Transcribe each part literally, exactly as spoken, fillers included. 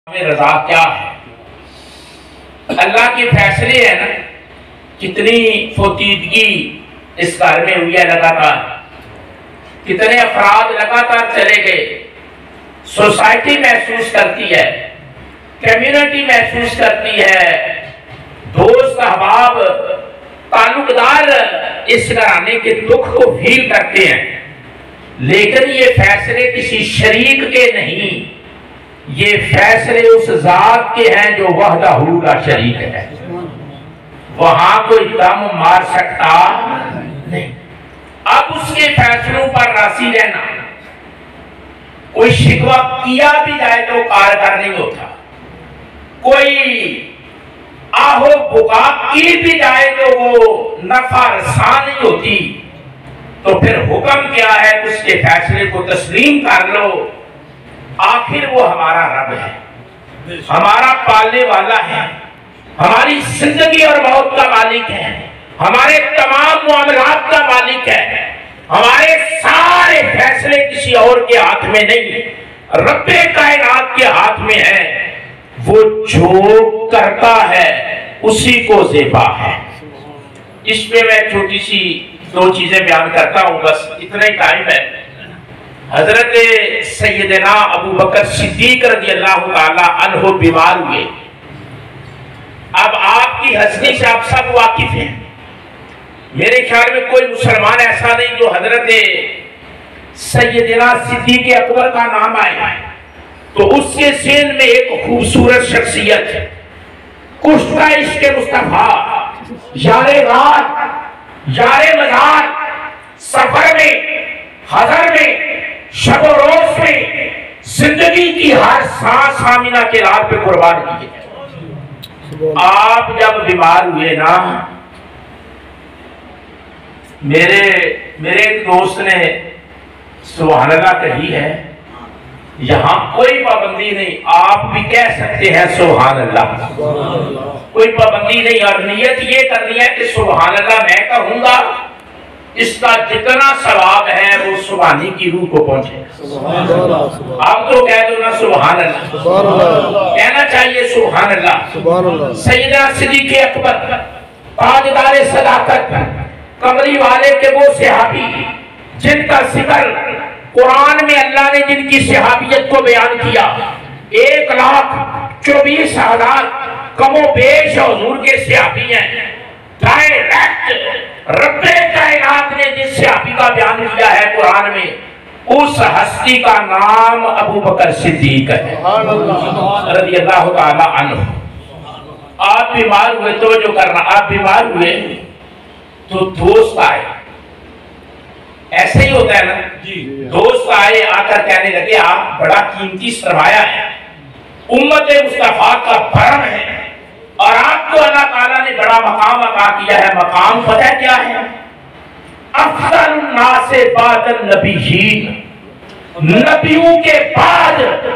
रजा क्या है? अल्लाह के फैसले है ना, कितनी फोतीदगी इस घर में हुई है, लगातार कितने अफराद लगातार चले गए। सोसाइटी महसूस करती है, कम्युनिटी महसूस करती है, दोस्त अहबाब ताल्लुकदार इस घराने के दुख को फील करते हैं। लेकिन ये फैसले किसी शरीक के नहीं, ये फैसले उस जात के हैं जो वहदहू ला शरीक है। वहां कोई दम मार सकता नहीं। अब उसके फैसलों पर राजी रहना, कोई शिकवा किया भी जाए तो कारगर नहीं होता, कोई आहो बुका की भी जाए तो वो नफा रसा नहीं होती। तो फिर हुक्म क्या है? उसके फैसले को तस्लीम कर लो। आखिर वो हमारा रब है, हमारा पालने वाला है, हमारी जिंदगी और मौत का मालिक है, हमारे तमाम मामलात का मालिक है। हमारे सारे फैसले किसी और के हाथ में नहीं, रब्बे कायनात के हाथ में है। वो जो करता है उसी को ज़ेबा है। इसमें मैं छोटी सी दो चीजें बयान करता हूं, बस इतना ही टाइम है। हजरत सैयदना अबू बकर सिद्दीक रज़ी अल्लाह ताला अन्हु बीमार हुए। अब आपकी हस्ती से आप सब वाकिफ हैं। मेरे ख्याल में कोई मुसलमान ऐसा नहीं जो हजरत सैयदना सिद्दीक अकबर का नाम आए तो उसके ज़हन में एक खूबसूरत शख्सियत, कुश्ता इश्क़ मुस्तफा, यारे रात, यारे मज़ार, सफर में, हज़र में, शब रोज में जिंदगी की हर सांस आमिना के रात पे कुर्बान की है। आप जब बीमार हुए ना, मेरे मेरे एक दोस्त ने सुभान अल्लाह कही है, यहां कोई पाबंदी नहीं, आप भी कह सकते हैं सुभान अल्लाह, कोई पाबंदी नहीं। और नियत ये करनी है कि सुभान अल्लाह मैं कहूंगा, इसका जितना सवाब है वो सुभानी की रूह को पहुंचे। आप तो कह दो ना सुभान अल्लाह, कहना चाहिए सुभान अल्लाह। सैयदना सिद्दीक़ अकबर, ताजदार सदाकत, कमरी वाले के वो सहाबी जिनका जिक्र कुरान में अल्लाह ने जिनकी सहाबियत को बयान किया, एक लाख चौबीस हजार कमो बेश हुजूर के सहाबी हैं। डायरेक्ट रब्बे कायनात ने जिस सहाबी का बयान किया है कुरान में, उस हस्ती का नाम अबू बकर सिद्दीक है रज़ी अल्लाह ताला अन्हु। आप बीमार हुए तो जो करना, आप बीमार हुए तो दोस्त आए, ऐसे ही होता है ना जी। दोस्त आए, आकर कहने लगे आप बड़ा कीमती सरमाया है, उम्मत मुस्तफा का भरम है और आपको अल्लाह ताला ने बड़ा मकाम अता किया है। मकाम पता है क्या है? अफज़ल नासे बादल नबीयीन, नबियों के बाद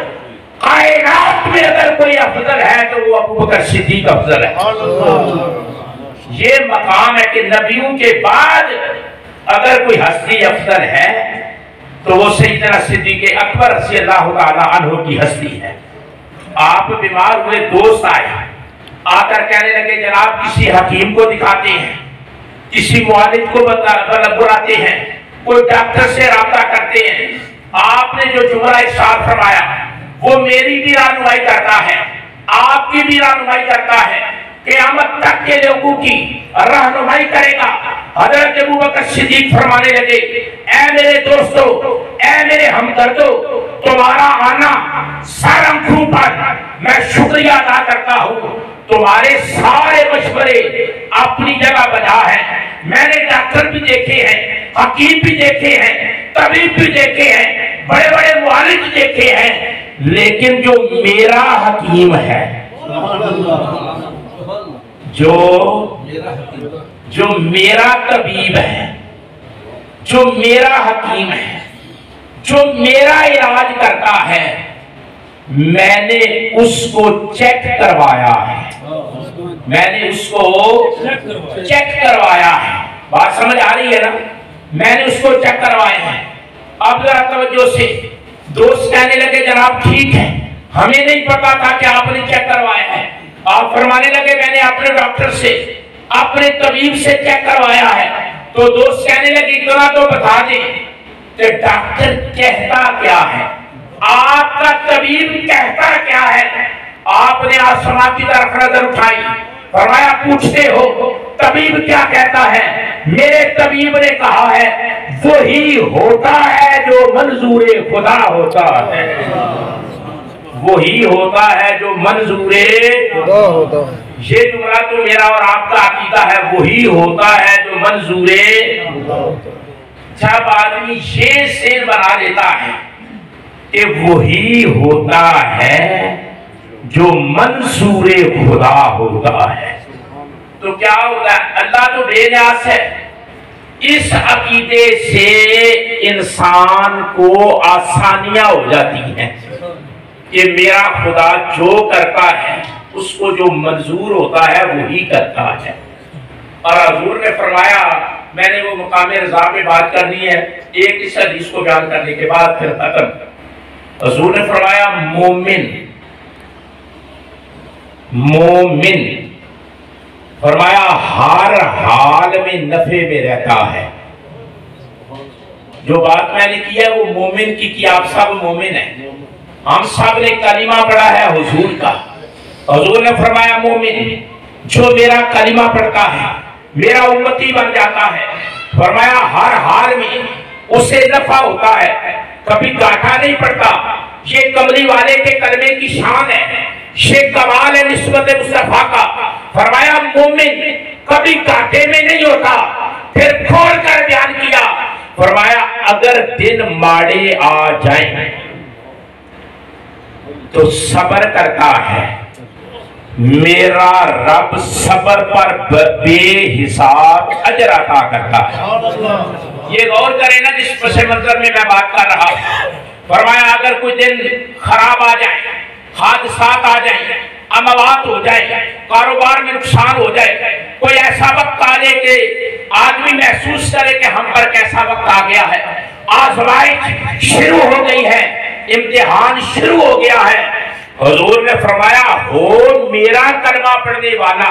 कायनात में अगर कोई अफजल है तो वो अबू बकर सिद्दीक अफजल है। ये मकाम है कि नबियों के बाद अगर कोई हस्ती अफजल है तो वो सैयदना सिद्दीक़ अकबर रज़ी अल्लाह ताला अन्हु की हस्ती है। आप बीमार हुए, दोस्त आए, आकर कहने लगे जनाब किसी हकीम को दिखाते हैं, किसी मुआलिज को बुलाते हैं, कोई डॉक्टर से राब्ता करते हैं। आपने जो जुमला इरशाद फरमाया वो मेरी भी रहनुमाई करता है, आपकी भी रहनुमाई करता है, क़यामत तक के लोगों की रहनुमाई करेगा। हज़रत अबू बकर सिद्दीक फरमाने लगे, ऐ मेरे दोस्तों, ऐ मेरे हमदर्दों, तुम्हारा आना सारंगपुर पर मैं शुक्रिया अदा करता हूँ। तुम्हारे सारे मशवरे अपनी जगह बजा है। मैंने डॉक्टर भी देखे हैं, हकीम भी देखे हैं, तबीब भी देखे हैं, बड़े बड़े मुआलिज देखे हैं, लेकिन जो मेरा हकीम है, जो जो मेरा तबीब है, जो मेरा हकीम है, जो मेरा इलाज करता है, मैंने उसको चेक करवाया है, मैंने उसको चेक करवाया है। बात समझ आ रही है ना? मैंने उसको चेक करवाया है। अब जरा तवज्जो से, दोस्त कहने लगे जनाब ठीक है, हमें नहीं पता था कि आपने चेक करवाया है। आप फरमाने लगे मैंने अपने डॉक्टर से, अपने तबीब से चेक करवाया है। तो दोस्त कहने लगे इतना तो बता दें कि डॉक्टर कहता क्या है, आपका तबीब कहता क्या है। आपने आसमां की तरफ नजर उठाई, फरमाया पूछते हो तबीब क्या कहता है। मेरे तबीब ने कहा है वही होता है जो मंजूरे खुदा होता है, वही होता है जो मंजूरे खुदा होता है। ये जुमला तो मेरा और आपका अकीदा है, वही होता है जो मंजूरे खुदा होता है। जब आदमी ये शेर बना लेता है कि वही होता है जो मंसूरे खुदा होता है, तो क्या होता है? अल्लाह तो बेनियाज है। इस अकीदे से इंसान को आसानियां हो जाती हैं कि मेरा खुदा जो करता है उसको जो मंजूर होता है वही करता है। और हुजूर ने फरमाया, मैंने वो मकामे रज़ा में बात करनी है, एक इस हदीस को बयान करने के बाद फिर खत्म। हुजूर ने फरमाया मोमिन मोमिन फरमाया हर हाल में नफे में रहता है। जो बात मैंने की है वो मोमिन की कि आप सब मोमिन हैं। हम सब ने कलीमा पढ़ा है हुजूर का। हुजूर ने फरमाया मोमिन जो मेरा कलीमा पढ़ता है, मेरा उम्मती बन जाता है, फरमाया हर हाल में उसे नफा होता है, कभी घाटा नहीं पड़ता। ये कमली वाले के कलमे की शान है, ये कमाल है निस्बत मुस्तफा का। फरमाया मोमिन कभी घाटे में नहीं होता। फिर खोल कर बयान किया, फरमाया अगर दिन माड़े आ जाएं तो सब्र करता है, मेरा रब सब्र पर बेहिसाब अजर अता करता है। ये गौर करें ना जिस पस मंजर में मैं बात कर रहा हूं। फरमाया अगर कोई दिन खराब आ जाए, हादसात आ जाए, अमवात हो जाए, कारोबार में नुकसान हो जाए, कोई ऐसा वक्त आ जाए कि आदमी महसूस करे कि हम पर कैसा वक्त आ गया है, आजमाइश शुरू हो गई है, इम्तिहान शुरू हो गया है। हुजूर ने फरमाया हो मेरा कलमा पढ़ने वाला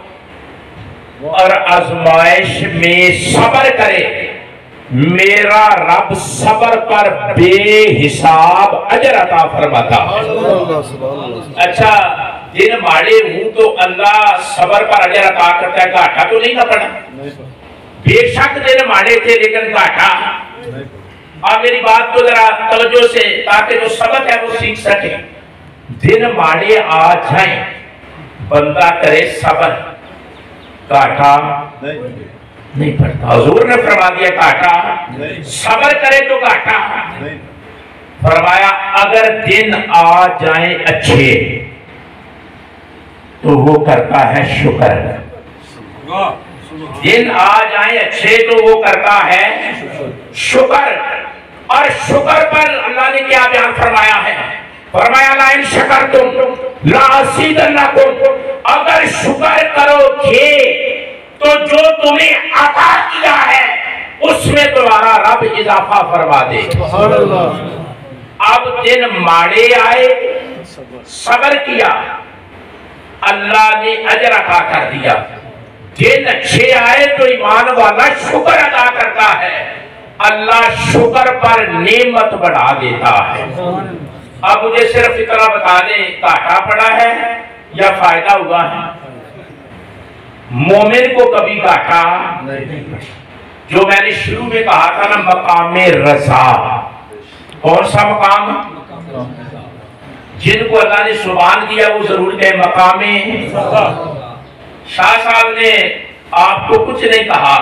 और आजमाइश में सब्र करे, मेरा रब सब्र पर बेहिसाब अजर अता फरमाता। अच्छा दिन माड़े हूं तो अल्लाह सब्र पर अजर अता करता है, घाटा तो नहीं ना पड़ा। बेशक दिन माड़े थे लेकिन घाटा। अब मेरी बात को जरा तवज्जो से, ताकि जो सबक है वो सीख सके। दिन माड़े आ जाए बंदा करे सब्र, घाटा नहीं पड़ता। हुजूर ने फरमा दिया घाटा, सब्र करे तो घाटा। फरमाया अगर दिन आ जाए अच्छे तो वो करता है शुक्र। दिन आ जाए अच्छे तो वो करता है शुक्र। और शुक्र पर अल्लाह ने क्या बयान फरमाया है? फरमाया ला इन शकरतुम ला अज़ीदन्नकुम, अगर शुक्र करोगे तो जो तुम्हें अता किया है उसमें तुम्हारा रब इजाफा फरमा दे। अब दिन माड़े आए, सब्र किया, अल्लाह ने अजर अता कर दिया। दिन अच्छे आए तो ईमान वाला शुक्र अदा करता है, अल्लाह शुक्र पर नेमत बढ़ा देता है। अब मुझे सिर्फ इतना बता दें घाटा पड़ा है या फायदा हुआ है? मोमिन को कभी घाटा नहीं। जो मैंने शुरू में कहा था ना मकामे रज़ा, कौन सा मकाम? जिनको अल्लाह ने सुभान दिया वो जरूर कहे मकामे। शाह साहब ने आपको कुछ नहीं कहा,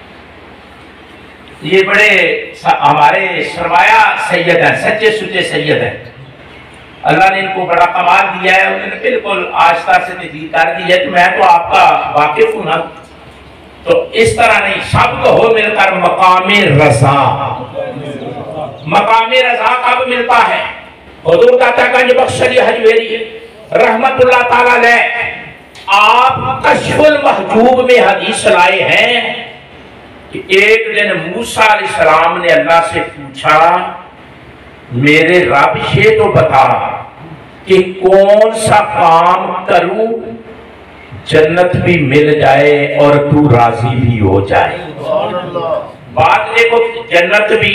ये बड़े हमारे सरमाया सैयद है, सच्चे सुच्चे सैयद है। अल्लाह ने इनको बड़ा कमाल दिया है, उन्होंने बिल्कुल आस्था से तदबीर कर दी है। तो मैं तो आपका वाकिफ हूं ना, तो इस तरह नहीं, सब को हो मिलकर मकामे रज़ा। मकामे रज़ा कब मिलता है? हुजूर दाता गंज बख्श अली हजवेरी रहमतुल्लाह ताला अलैह आप कश्फुल महजूब में हदीस लाए हैं कि एक दिन मूसा अलैहिस्सलाम ने अल्लाह से पूछा, मेरे रब ये तो बता कि कौन सा काम करूं जन्नत भी मिल जाए और तू राजी भी हो जाए। बात देखो, जन्नत भी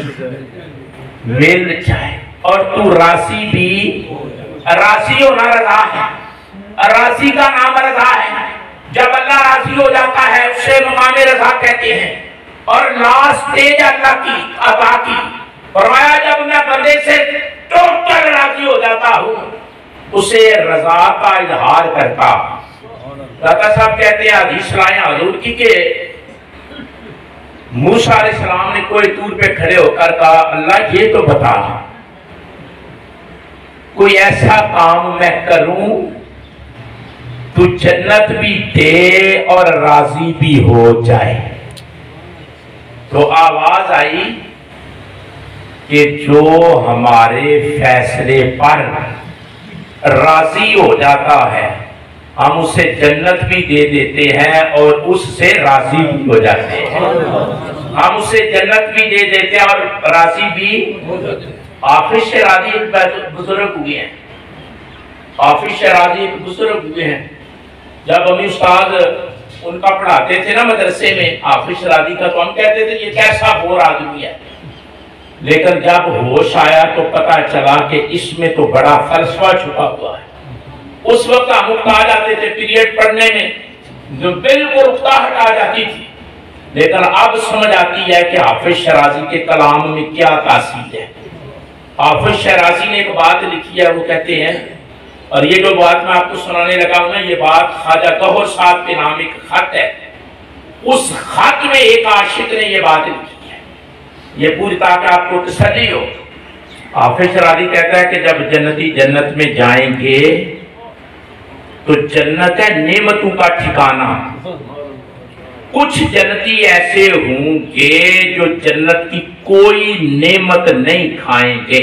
मिल जाए और तू राजी भी, राजी होना रजा है, राजी का नाम रजा है। जब अल्लाह राजी हो जाता है उससे मकामे रजा कहते हैं। और लास्ट स्टेज अल्लाह की अता की फरमाया, जब मैं बंदे से टोटल राजी हो जाता हूं उसे रजा का इजहार करता। दादा साहब कहते हैं हदीस लाए हजूर की के मूसा अलैहिस्सलाम ने कोई दूर पे खड़े होकर कहा, अल्लाह ये तो बता कोई ऐसा काम मैं करूं तू जन्नत भी दे और राजी भी हो जाए। तो आवाज आई कि जो हमारे फैसले पर राजी हो जाता है हम उसे जन्नत भी दे देते हैं और उससे राजी भी हो जाते हैं। हम उसे जन्नत भी दे देते हैं और राजी भी। हाफिज शराजी एक बुजुर्ग हुए हैं, हाफिज शराजी एक बुजुर्ग हुए हैं। जब हमें उस्ताद उनका पढ़ाते थे ना मदरसे में हाफिज शराजी का, तो हम कहते थे ये कैसा बोर आदमी है। लेकिन जब होश आया तो पता चला कि इसमें तो बड़ा फलसफा छुपा हुआ है। उस वक्त हम उकता जाते थे पीरियड पढ़ने में, जो बिल्कुल उकताहट आ जाती थी। लेकिन अब समझ आती है कि हाफिज शराजी के कलाम में क्या तासीर है। हाफिज शराजी ने एक बात लिखी है, वो कहते हैं, और ये जो बात मैं आपको सुनाने लगा हूं ना, ये बात ख्वाजा गौहर साहब के नाम एक खत है। उस खत में एक आशिक ने ये बात लिखी है, ये पूरी ताकि आपको तसल्ली हो। हाफिज शराजी कहता है कि जब जन्नती जन्नत में जाएंगे तो जन्नत है नेमतों का ठिकाना। कुछ जन्नती ऐसे होंगे जो जन्नत की कोई नेमत नहीं खाएंगे।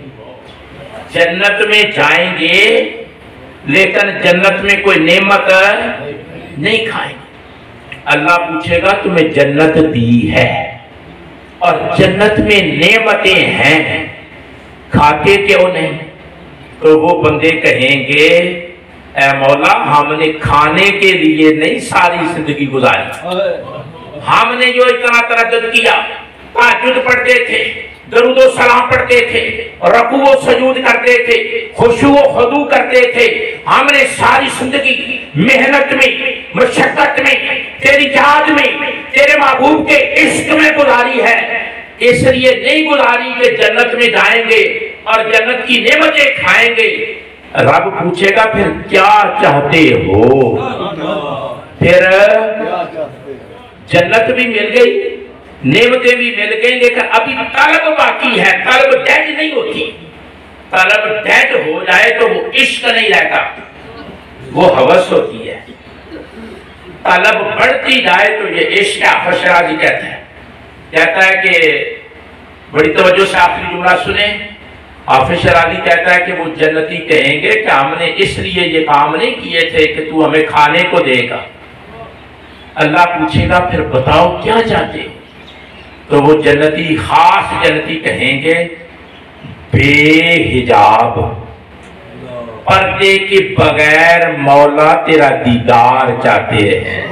जन्नत में जाएंगे लेकिन जन्नत में कोई नेमत नहीं खाएंगे। अल्लाह पूछेगा तुम्हें जन्नत दी है और जन्नत में नेमतें हैं, खाते क्यों नहीं? तो वो बंदे कहेंगे, ऐ मौला हमने खाने के लिए नहीं सारी जिंदगी गुजारी, हमने जो इतना तरद्दुद किया, ताजुद पढ़ते थे, दरूद व सलाम पढ़ते थे, रकू व सजूद करते थे, खुशू व खुदू करते थे, हमने सारी जिंदगी मेहनत में, मशक्कत में, तेरी याद में, तेरे महबूब के इश्क में गुजारी है। इसलिए नहीं गुजारी कि जन्नत में जाएंगे और जन्नत की नेमतें खाएंगे। रब पूछेगा फिर क्या चाहते हो? फिर जन्नत भी मिल गई, नेमतें भी मिल गई, लेकिन अभी तलब बाकी है। तलब डेड नहीं होती, तलब डेड हो जाए तो वो इश्क नहीं रहता, वो हवस होती है। तलब बढ़ती जाए तो ये इश्क है। हाफिज शराजी कहता है कहता है कि बड़ी तवज्जो से आखिरी जुमला सुने। हाफिज शराजी कहता है कि वो जन्नती कहेंगे कि हमने इसलिए ये काम नहीं किए थे कि तू हमें खाने को देगा। अल्लाह पूछेगा फिर बताओ क्या चाहते हो? तो वो जन्नती, खास जन्नती कहेंगे बेहिजाब, पर्दे के बगैर मौला तेरा दीदार चाहते हैं।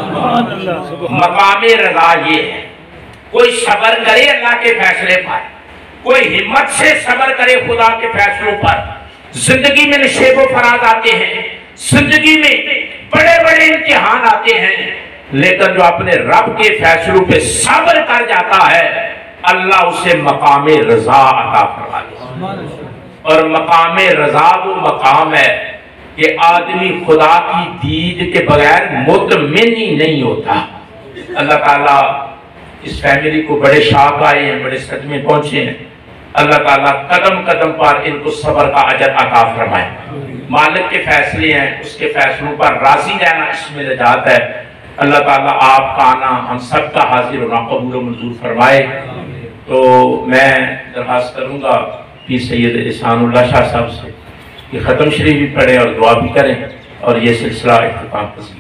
मकामे रजा ये है, कोई सब्र करे अल्लाह के फैसले पर, कोई हिम्मत से सब्र करे खुदा के फैसलों पर। जिंदगी में नशेब व फराज आते हैं, जिंदगी में बड़े बड़े इम्तिहान आते हैं, लेकिन जो अपने रब के फैसलों पे सब्र कर जाता है अल्लाह उसे मकामे रजा अता फरमा देता। और मकामे रजा वो मकाम है कि आदमी खुदा की दीद के बगैर मुतमिन ही नहीं होता। अल्लाह ताला इस फैमिली को बड़े शाख आए हैं, बड़े सदमे पहुंचे हैं। अल्लाह ताला कदम कदम पर इनको सब्र का अजर अता फरमाए। मालिक के फैसले हैं, उसके फैसलों पर राजी रहना इसमें नजात है। अल्लाह ताला आपका आना हम सबका हाजिर होना कबूल मंजूर फरमाए। तो मैं दरखास्त करूँगा कि सैयद एहसानुल्लाह शाह साहब से कि ख़त्म शरीफ भी पढ़ें और दुआ भी करें और ये सिलसिला इख्तिताम पसीर।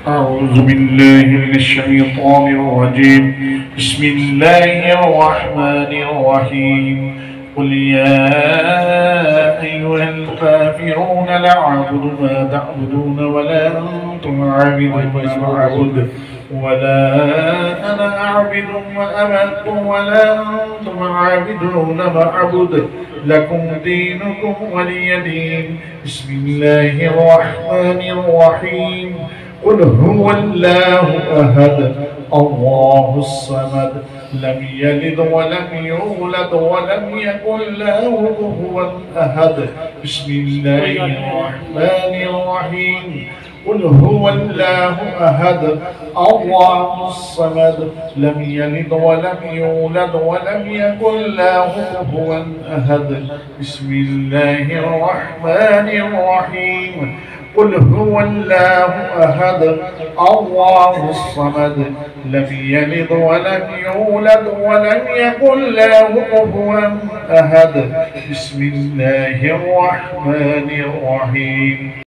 أعوذ بالله من الشيطان الرجيم. بسم الله الرحمن الرحيم. قل يا أيها الكافرون لا أعبد ما تعبدون ولا أنتم عابدون ما أعبد ولا أنا أعبد ما أمنتم ولا أنتم عابدون ما أعبد لكم دينكم ولي دين. بسم الله الرحمن الرحيم. قل هو الله أحد الله الصمد لم يلد ولم يولد ولم يكن له كفوا أحد. بسم الله الرحمن الرحيم. قل هو الله أحد الله الصمد لم يلد ولم يولد ولم يكن له كفوا أحد. بسم الله الرحمن الرحيم. قل هو الله أحد الله الصمد لم يلد ولم يولد ولم يكن له كفوا أحد. بسم الله الرحمن الرحيم.